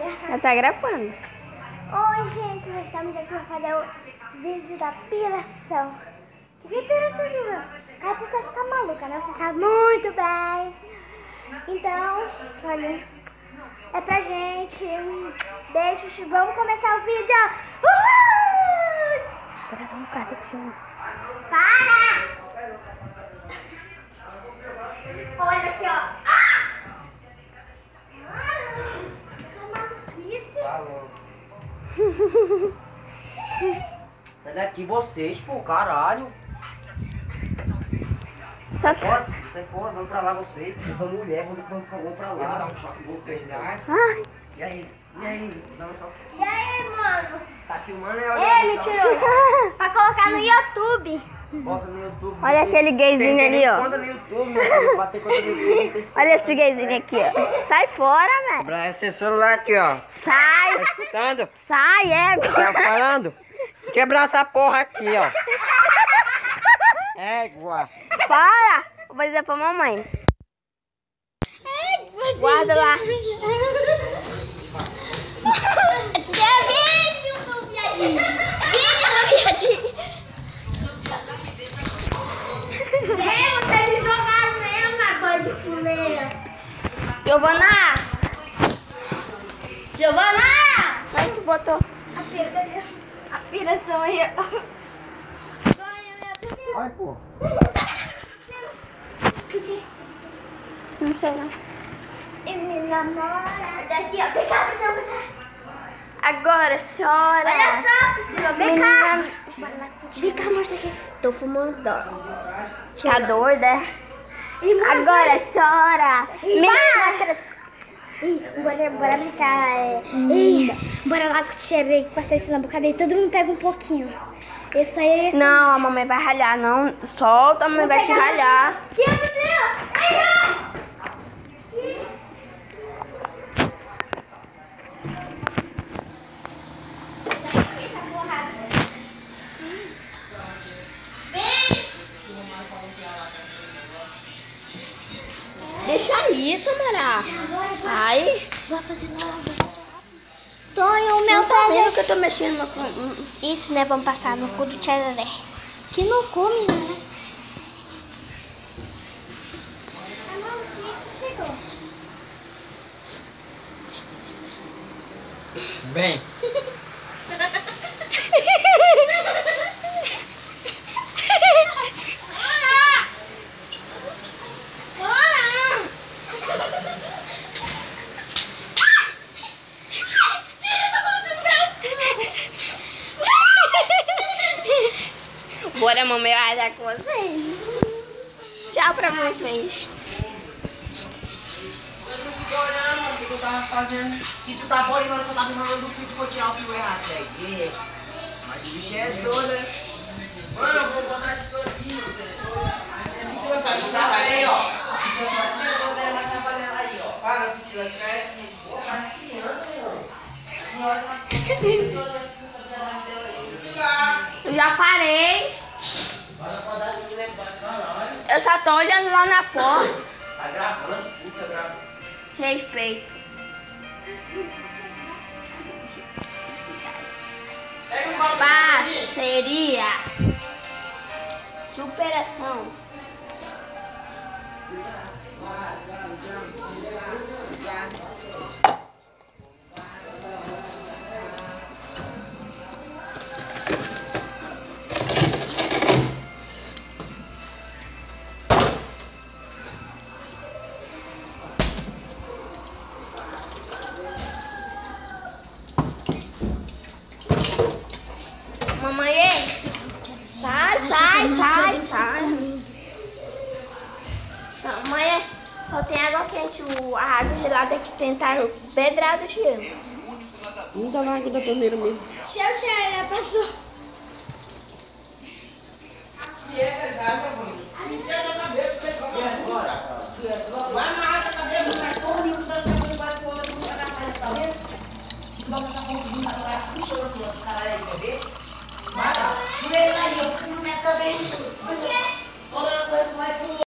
Já tá gravando. Oi, gente, nós estamos aqui para fazer o vídeo da piração. Que piração, Juliana? Aí a pessoa fica maluca, né? Você sabe muito bem. Então, olha, é pra gente. Beijos, vamos começar o vídeo. Uhul! Pera, vamos cá, tio. Para! Olha aqui, ó. Sai daqui vocês, pô, caralho. Só que... Sai fora, vamos pra lá vocês. Eu sou mulher, vamos pra lá. Eu vou dar um choque em vocês, né? Ai. E aí? Vou dar um choque. E aí, mano? Tá filmando, né? Ei, me tirou. Pra colocar no YouTube. Bota no YouTube. Olha aquele gayzinho ali, ó. Conta no YouTube, meu filho. Bater conta no YouTube. Olha esse gayzinho aqui, ó. Sai fora, velho. Quebrar esse celular aqui, ó. Sai. Tá escutando? Sai, égua. Tá falando? Quebrar essa porra aqui, ó. Égua. Para. Vou dizer pra mamãe. Guarda lá. É vídeo do viadinho. Vídeo do viadinho. Vocês me jogaram mesmo na coisa de fuleira. Giovana. Giovana! Vai que botou A a piração aí, ó. Ai, pô. Não sei não. E me namora. Daqui, ó. Vem cá, Priscila. Agora chora. Olha só, Priscila. Vem Menina... cá. Vem cá, mostra aqui. Tô fumando. Tá doida? Agora chora. Menina cresceu. Bora brincar. Bora lá com o xereque, passar isso na boca dele. Todo mundo pega um pouquinho. Isso aí é... Não, a mamãe vai ralhar, não. Solta, a mamãe vai te ralhar. Que aconteceu? Deixa isso, Samara. Ai. Vou fazer logo. Tonho, o meu Não tá vendo pé. que eu tô mexendo no cu. Isso, né? Vamos passar no cu do tchararé. Que no cu, menina. Chegou. Bem. Bora, mamãe, vai dar com vocês. Tchau pra vocês. Você não fica olhando o que eu tava fazendo. Se tu tá olhando, tu tá filmando do que tu for tirar o fio errado, velho. Mas o bicho é doido, né? Mano, eu vou botar esse todinho, velho. Você vai fazer aí, ó. Você vai fazer mais trabalhar aí, ó. Para, Priscila, que é aqui. Pô, parece criança, meu. Eu já parei. Eu só tô olhando lá na porta. Tá gravando, puta, gravando. Respeito. Parceria. Superação. Mamãe, sai. Não, mãe, só tem água quente, a água gelada que tentar pedrada de gelo. Não dá na água da torneira mesmo. Tchau, ela passou. Vai na água da cabeça do cachorro e não dá tempo de bater o olho no cara. Vamos botar um pouquinho pra lá. Puxa o outro cara aí, quer ver? Vai lá. Não é isso aí, eu não me acabei. Por quê? Toda coisa vai pro